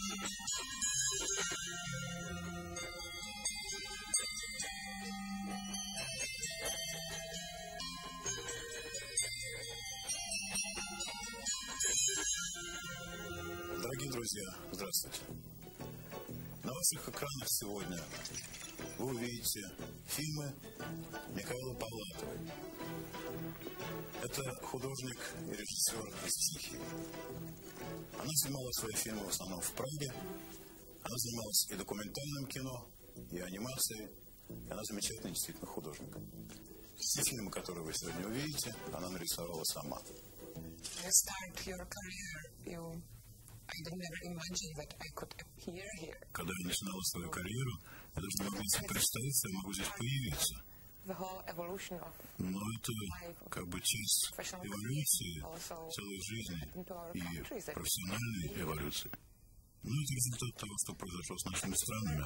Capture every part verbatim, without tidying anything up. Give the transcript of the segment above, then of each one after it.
Дорогие друзья, здравствуйте. На ваших экранах сегодня вы увидите фильмы Михаилы Павлатовой. Это художник и режиссер из Чехии. Она снимала свои фильмы в основном в Праге. Она занималась и документальным кино, и анимацией. И она замечательный действительно художник. Все фильмы, которые вы сегодня увидите, она нарисовала сама. Когда я начинала свою карьеру, я даже не могла себе представить, что я могу здесь появиться. Но это как бы часть эволюции целой жизни и профессиональной эволюции. Ну, это результат того, что произошло с нашими странами.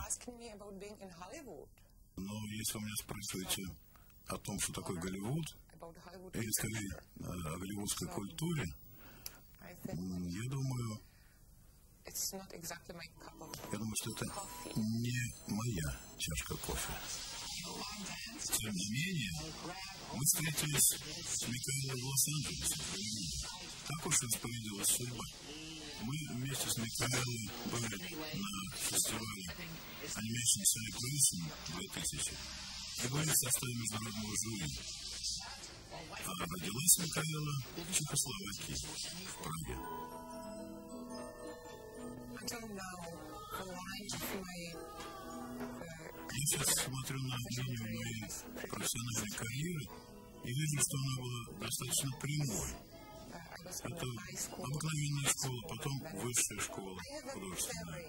Но если вы меня спрашиваете о том, что такое Голливуд, или скорее о голливудской культуре, я думаю, я думаю, что это не моя чашка кофе. Тем не менее, мы встретились с Микаэлой в Лос-Анджелесе. Так уж распорядилась судьба. Мы вместе с Микаэлой были на фестивале Animation Celebration две тысячи и были в составе международного жюри. А родилась Микаэла в Чехословакии, в Праге. Я сейчас смотрю на линию моей профессиональной карьеры и вижу, что она была достаточно прямой. Это обыкновенная школа, потом высшая школа художественная.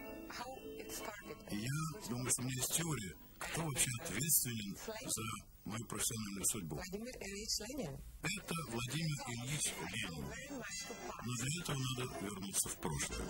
И я думаю, что у меня есть теория, кто вообще ответственен за мою профессиональную судьбу. Это Владимир Ильич Ленин. Но для этого надо вернуться в прошлое.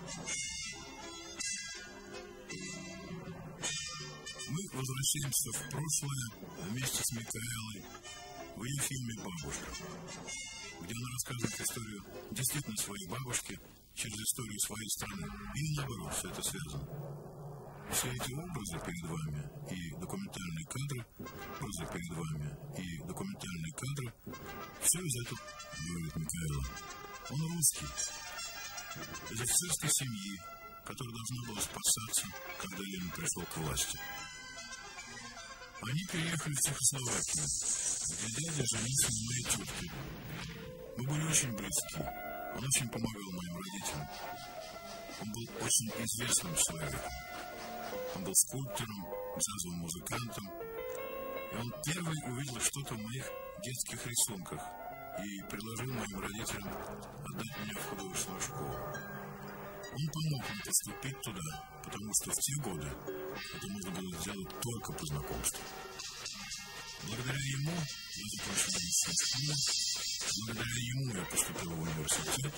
Мы возвращаемся в прошлое вместе с Микаэлой в ее фильме «Бабушка», где она рассказывает историю действительно своей бабушки через историю своей страны. И наоборот, все это связано. Все эти образы перед вами и документальные кадры, образы перед вами и документальные кадры, все из этого, говорит Микаэла. Он русский, из офицерской семьи, которая должна была спасаться, когда Ленин пришел к власти. Они переехали в Чехословакию, где дядя женился на моей тетке. Мы были очень близки. Он очень помогал моим родителям. Он был очень известным человеком. Он был скульптором, джазовым музыкантом. И он первый увидел что-то в моих детских рисунках и предложил моим родителям отдать меня в художественную школу. Он помог мне поступить туда, потому что в те годы это можно было сделать только по знакомству. Благодаря ему я закончил медицинскую школу, благодаря ему я поступил в университет.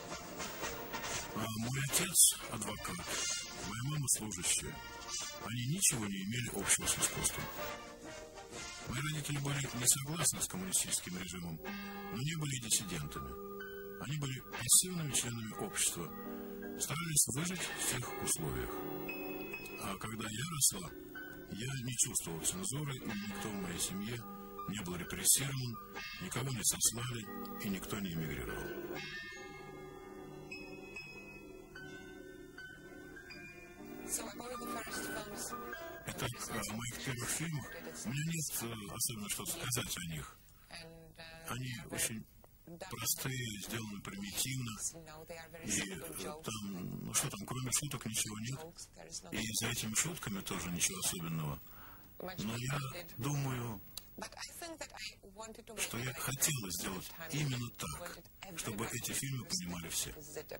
А мой отец – адвокат, моя мама – служащая. Они ничего не имели общего с искусством. Мои родители были не согласны с коммунистическим режимом, но не были диссидентами. Они были пассивными членами общества, старались выжить в тех условиях. А когда я росла, я не чувствовал цензуры, и никто в моей семье не был репрессирован, никого не сослали, и никто не эмигрировал. Итак, о моих первых фильмах у меня нет особенно что сказать о них. Они очень простые, сделаны примитивно, и там, ну что там, кроме шуток ничего нет, и за этими шутками тоже ничего особенного. Но я думаю, что я хотела сделать именно так, чтобы эти фильмы понимали все.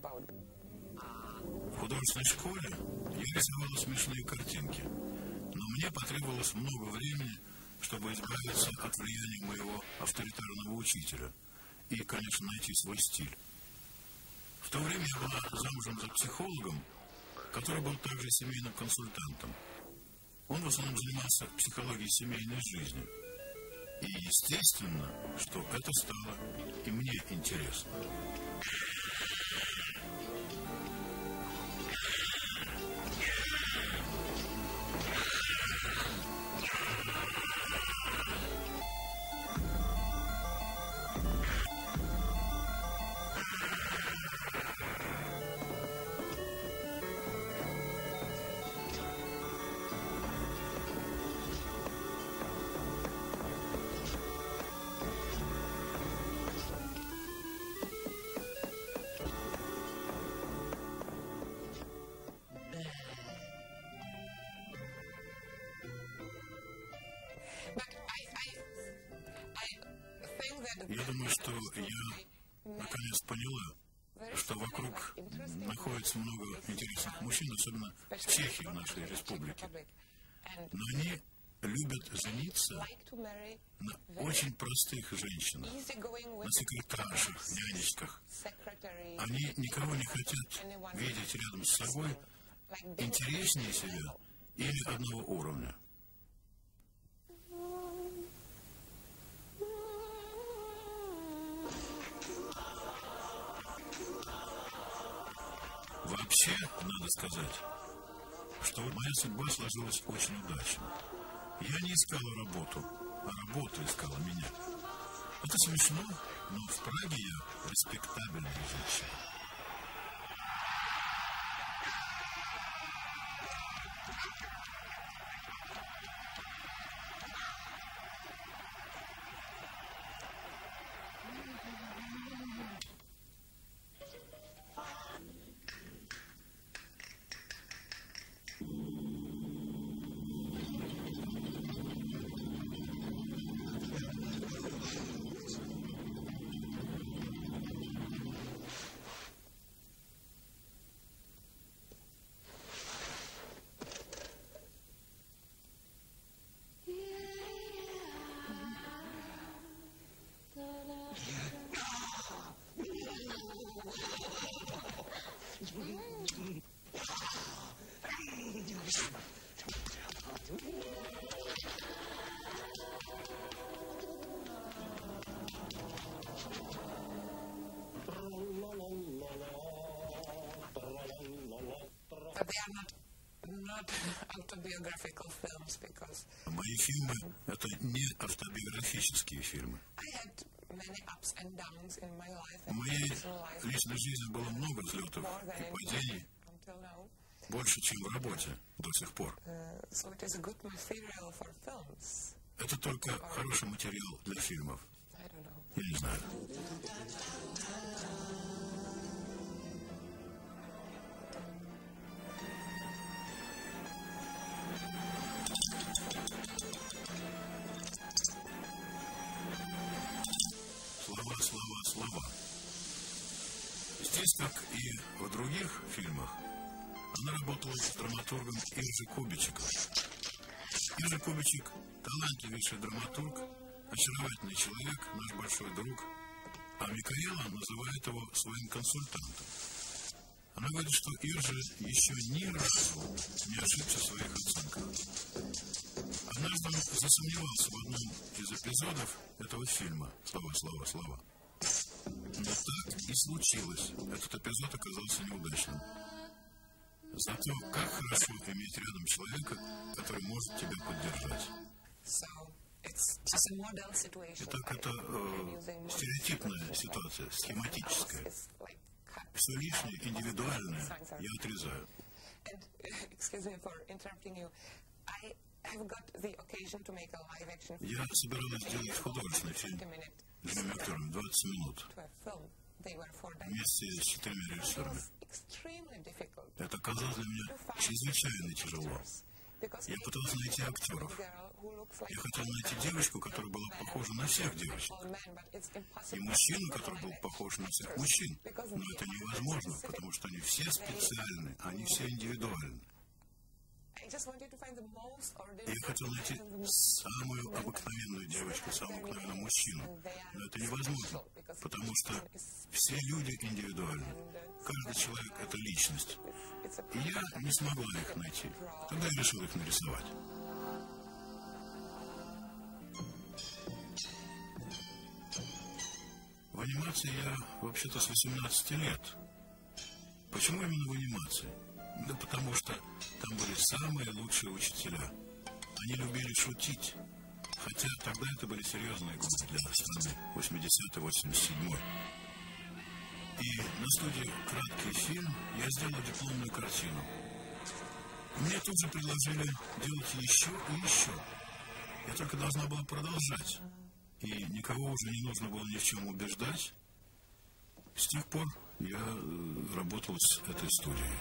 В художественной школе я рисовала смешные картинки, но мне потребовалось много времени, чтобы избавиться от влияния моего авторитарного учителя и, конечно, найти свой стиль. В то время я была замужем за психологом, который был также семейным консультантом. Он в основном занимался психологией семейной жизни. И естественно, что это стало и мне интересно. Я думаю, что я наконец поняла, что вокруг находится много интересных мужчин, особенно в Чехии, в нашей республике. Но они любят жениться на очень простых женщинах, на секретаршах, нянечках. Они никого не хотят видеть рядом с собой интереснее себя или одного уровня. Вообще, надо сказать, что моя судьба сложилась очень удачно. Я не искал работу, а работа искала меня. Это смешно, но в Праге я респектабельная женщина. But they are not, not autobiographical films because Мои фильмы — это не автобиографические фильмы. I had many ups and downs in my life. В моей личной жизни было много взлетов и падений, Until now. больше, чем в работе до сих пор. Uh, so it is a good material for films. Это только хороший материал для фильмов. I don't know. Я не знаю. Слова, слова, слова. Здесь, как и в других фильмах, она работала с драматургом Иржи Кубичиком. Иржи Кубичик – талантливейший драматург, очаровательный человек, наш большой друг, а Микаэла называет его своим консультантом. Она говорит, что Иржи еще ни разу не ошибся в своих оценках. Однажды он засомневался в одном из эпизодов этого фильма «Слова, слова, слова». Но так и случилось. Этот эпизод оказался неудачным. Зато как хорошо иметь рядом человека, который может тебя поддержать. So it's just a model situation. Итак, это э, стереотипная ситуация, схематическая. It's like cut. Все лишнее, индивидуальное я отрезаю. And excuse me for interrupting you. I have got the occasion to make a live action Я собиралась сделать художественный фильм twenty minute с живыми актерами, двадцать минут, to a film. They were four days. вместе с четырьмя It режиссерами. was extremely difficult Это оказалось для меня to find чрезвычайно тяжело. because Я пытался найти актеров. girl who looks like Я хотел найти девочку, которая была похожа на всех девочек, all men, but it's и impossible. мужчину, который был похож на всех мужчин. Но это невозможно, потому что они все специальны, они все индивидуальны. I just wanted to find the most ordinary И я хотел найти person who- самую обыкновенную девочку, самого обыкновенного мужчину. Но это невозможно, потому что все люди индивидуальны. Каждый человек — это личность. it's a И я не смогла их найти. Тогда я решил их нарисовать. В анимации я вообще-то с восемнадцати лет. Почему именно в анимации? Да потому что там были самые лучшие учителя. Они любили шутить. Хотя тогда это были серьезные годы для страны. восьмидесятый восемьдесят седьмой. И на студии «Краткий фильм» я сделал дипломную картину. Мне тут же предложили делать еще и еще. Я только должна была продолжать. И никого уже не нужно было ни в чем убеждать. С тех пор я э, работал с этой студией.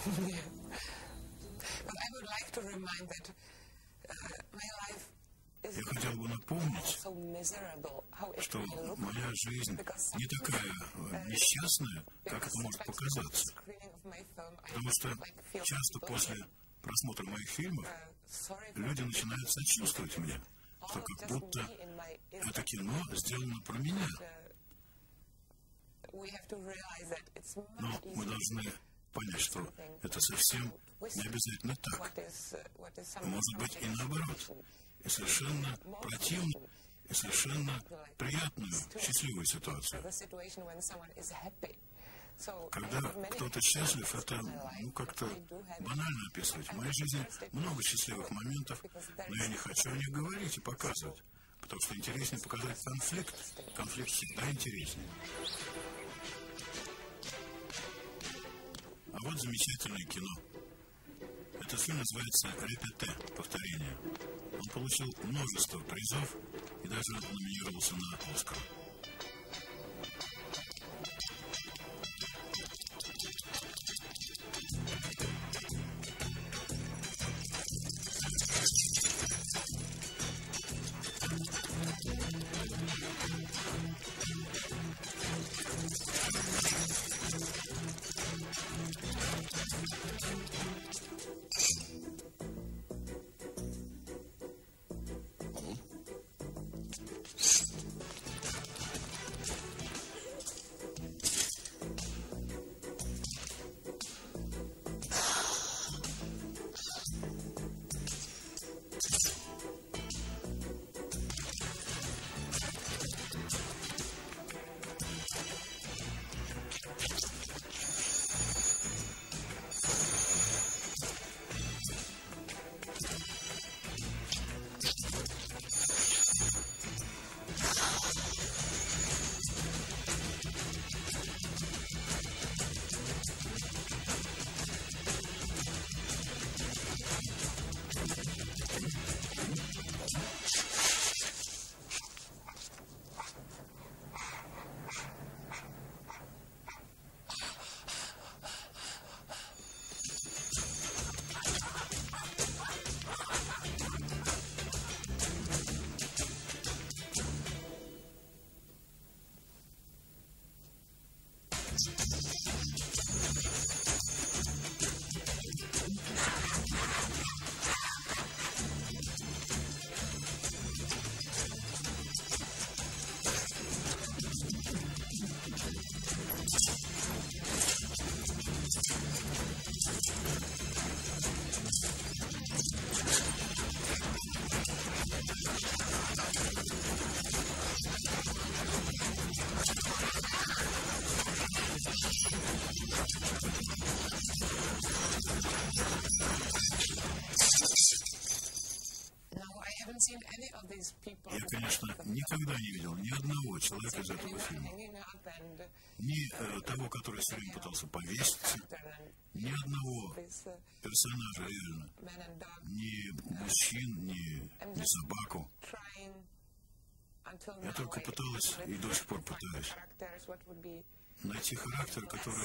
But I would like to remind that uh, my life Я хотел бы напомнить, что моя жизнь не такая несчастная, как это может показаться. Потому что часто после просмотра моих фильмов люди начинают сочувствовать мне, что как будто это кино сделано про меня. Но мы должны понять, что это совсем не обязательно так. Может быть и наоборот. И совершенно противную, и совершенно приятную, счастливую ситуацию. Когда кто-то счастлив, это ну, как-то банально описывать. В моей жизни много счастливых моментов, но я не хочу о них говорить и показывать. Потому что интереснее показать конфликт. Конфликт всегда интереснее. А вот замечательное кино. Этот фильм называется «Репете», повторение. Он получил множество призов и даже номинировался на «Оскар». Я, конечно, никогда не видел ни одного человека из этого фильма. Ни э, того, который все время пытался повеситься, ни одного персонажа реально. Ни мужчин, ни, ни собаку. Я только пыталась и до сих пор пытаюсь найти характер, который...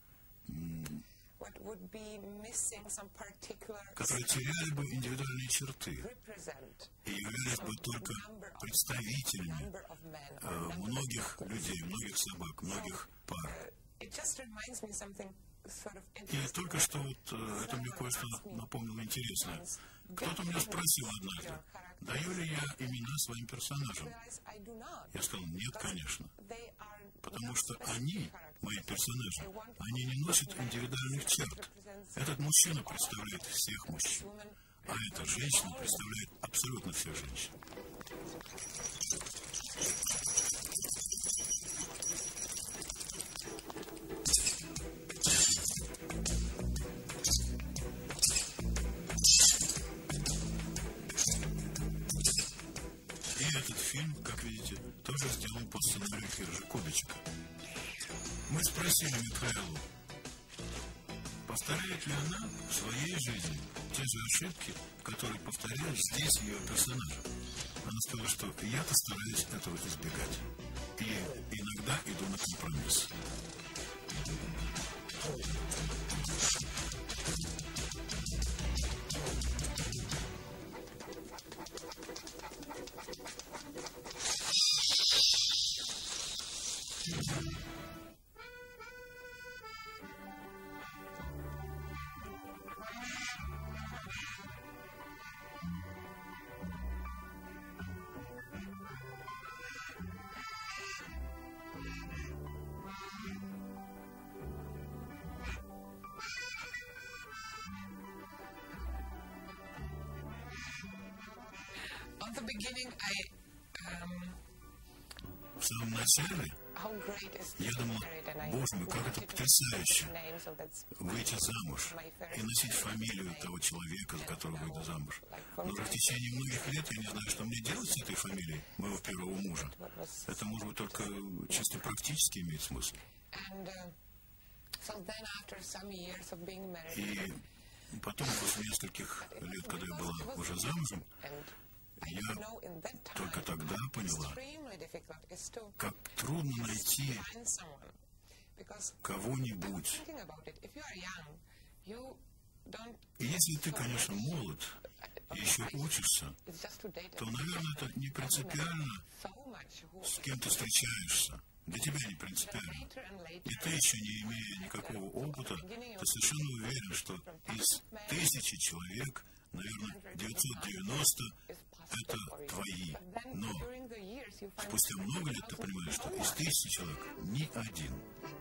которые теряли бы индивидуальные черты и являлись бы только представителями э, многих людей, многих собак, многих пар. И только что вот э, это мне кое-что напомнило интересное. Кто-то меня спросил однажды, даю ли я имена своим персонажам. Я сказал, нет, конечно. Потому что они, мои персонажи, они не носят индивидуальных черт. Этот мужчина представляет всех мужчин, а эта женщина представляет абсолютно всех женщин. И этот фильм, как видите, тоже сделан по сценарию Киржа Кубичика. Мы спросили Микаэлу, повторяет ли она в своей жизни те же ошибки, которые повторяют здесь ее персонажи. Она сказала, что я-то стараюсь этого избегать. И иногда иду на компромисс. beginning, I, um, В самом начале я думал, боже мой, как это потрясающе выйти замуж и носить фамилию того человека, за которого выйду замуж. Но уже в течение многих лет я не знаю, что мне делать с этой фамилией моего первого мужа. Это, может быть, только чисто практически имеет смысл. И потом, после нескольких лет, когда я была уже замужем, я только тогда поняла, как трудно найти кого-нибудь. И если ты, конечно, молод и еще учишься, то, наверное, это не принципиально, с кем ты встречаешься. Для тебя не принципиально. И ты, еще не имея никакого опыта, ты совершенно уверен, что из тысячи человек, наверное, девятьсот девяносто это твои. Но спустя много лет ты понимаешь, что из тысячи человек ни один.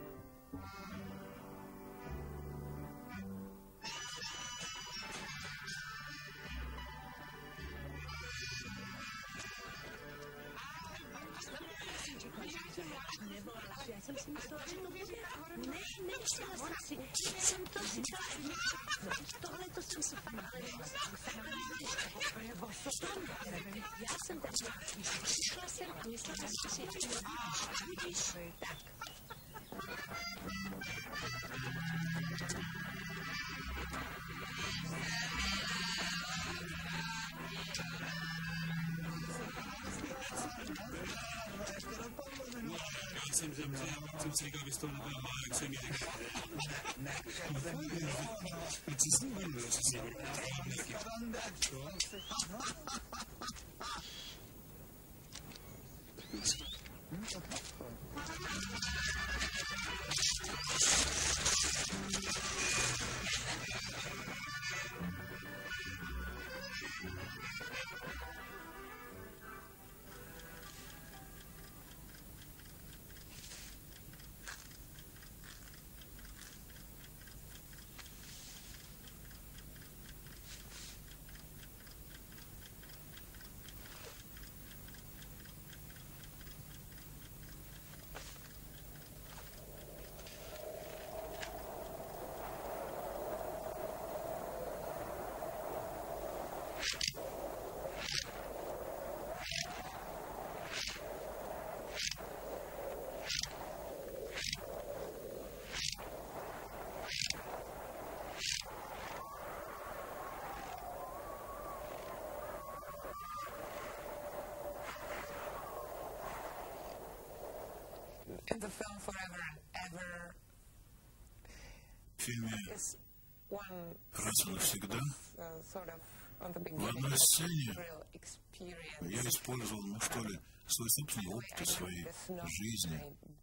Já jsem si myslela, že to bude... Ne, nemyslela jsem si. Jsem to si dala. Tohle to jsem si fakt já jsem taková. Přišla jsem a myslela jsem si, že vidíš, tak. Já jsem zemřel, já jsem si říkal, vy z toho nebyla má, jak jsem mi říkal. Ne, ne, co s ním bylo, co s ním In the film Forever and Ever, в фильме «Раз и навсегда» uh, sort of on the в одной сцене real experience. я использовал, ну что ли, свой собственный опыт и своей жизни.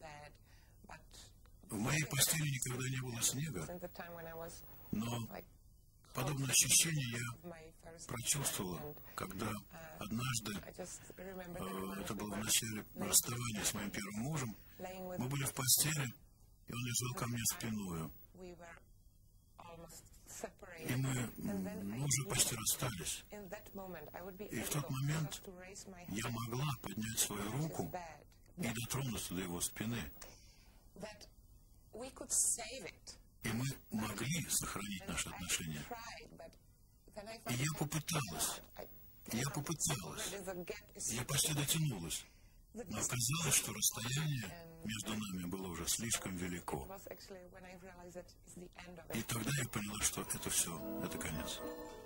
В моей постели никогда не было снега, но подобное ощущение я прочувствовала, когда однажды, э, это было в начале расставания с моим первым мужем, мы были в постели, и он лежал ко мне спиною. И мы, мы уже почти расстались. И в тот момент я могла поднять свою руку и дотронуться до его спины. И мы могли сохранить наши отношения. И я попыталась. Я попыталась. Я почти дотянулась. Но оказалось, что расстояние между нами было уже слишком велико. И тогда я поняла, что это все, это конец.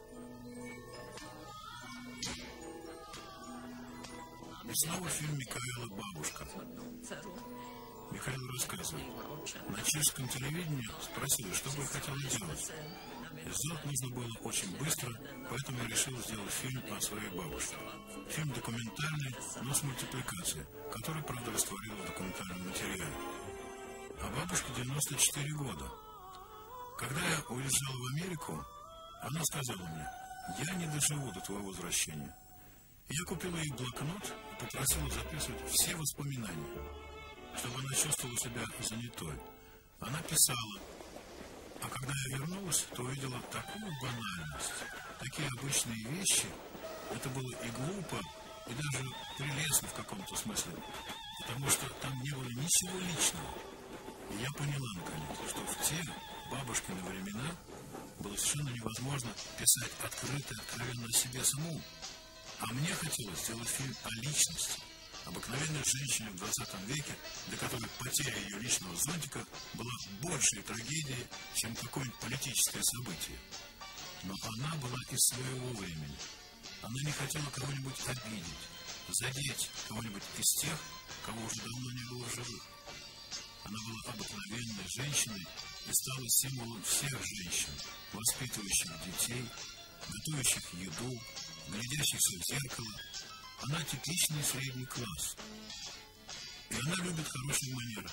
И снова фильм Микаэла «Бабушка». Михаил рассказывает. На чешском телевидении спросили, что бы я хотела делать. И сделать нужно было очень быстро, поэтому я решил сделать фильм о своей бабушке. Фильм документальный, но с мультипликацией, который, правда, растворил в документальном материале. А бабушке девяносто четыре года. Когда я уезжал в Америку, она сказала мне, я не доживу до твоего возвращения. И я купил ей блокнот и попросил записывать все воспоминания, чтобы она чувствовала себя занятой. Она писала, а когда я вернулась, то увидела такую банальность, такие обычные вещи. Это было и глупо, и даже прелестно в каком-то смысле, потому что там не было ничего личного. И я поняла, наконец, что в те бабушкины времена было совершенно невозможно писать открыто и откровенно о себе самому. А мне хотелось сделать фильм о личности, обыкновенной женщине в двадцатом веке, для которой потеря ее личного зонтика была большей трагедией, чем какое-нибудь политическое событие. Но она была из своего времени. Она не хотела кого-нибудь обидеть, задеть кого-нибудь из тех, кого уже давно не было в живых. Она была обыкновенной женщиной и стала символом всех женщин, воспитывающих детей, готовящих еду, глядящихся в зеркало. Она типичный средний класс. И она любит хорошие манеры.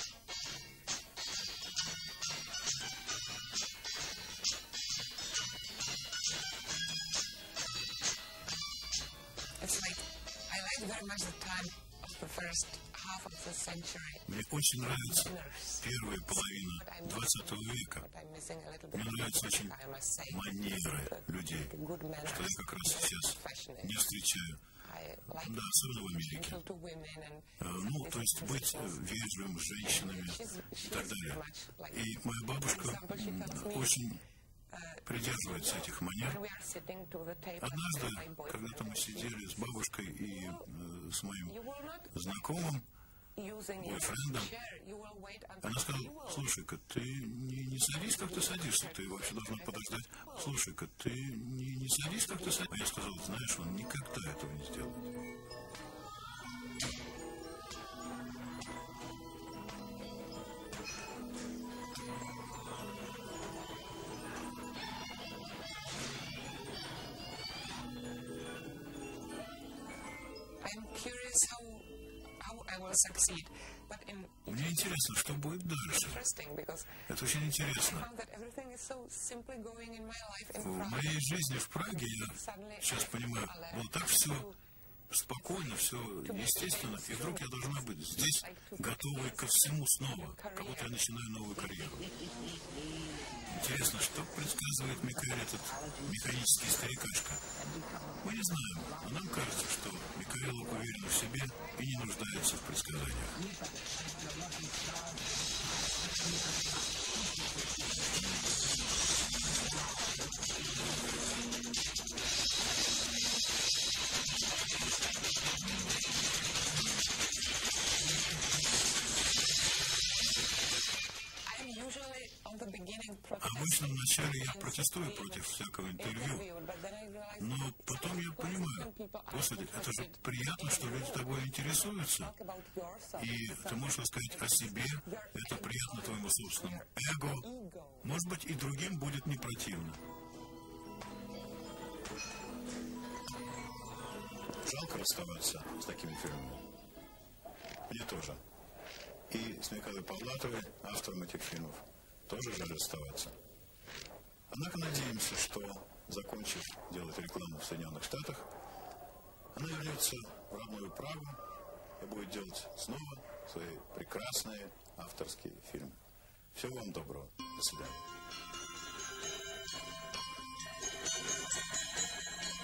It's like, I like very much the time of the first half of the century. Мне очень нравится первая половина двадцатого века. Мне нравятся очень манеры людей, что я как раз сейчас не встречаю. Да, особенно в Америке. Ну, то есть быть вежливым с женщинами и так далее. И моя бабушка очень придерживается этих манер. Однажды, когда-то мы сидели с бабушкой и э, с моим знакомым, бойфрендом, она сказала: слушай-ка, ты не, не садись, как ты садишься, ты вообще должна подождать. Слушай-ка, ты не, не садись, как ты садишься. А я сказал: знаешь, он никогда этого не сделает. I'm curious how how I will succeed, but in Мне интересно, что будет дальше. interesting because Это очень I интересно. found that everything is so simply going in my life in В Prague. моей жизни в Праге, я Suddenly сейчас понимаю, было так все спокойно, все естественно, и вдруг я должна быть здесь, готовой ко всему снова, как будто я начинаю новую карьеру. Интересно, что предсказывает Микаэль, этот механический старикашка? Мы не знаем, но нам кажется, что Микаэль уверен в себе и не нуждается в предсказаниях. I'm usually on the beginning protest. Обычно вначале я протестую против всякого интервью, но потом я понимаю, господи, это же приятно, что люди тобой интересуются, и ты можешь рассказать о себе, это приятно твоему собственному эго, может быть, и другим будет не противно. Жалко расставаться с такими фильмами. Мне тоже. И с Микаэлой Павлатовой, автором этих фильмов, тоже жаль расставаться. Однако надеемся, что, закончив делать рекламу в Соединенных Штатах, она вернется в родную Прагу и будет делать снова свои прекрасные авторские фильмы. Всего вам доброго. До свидания.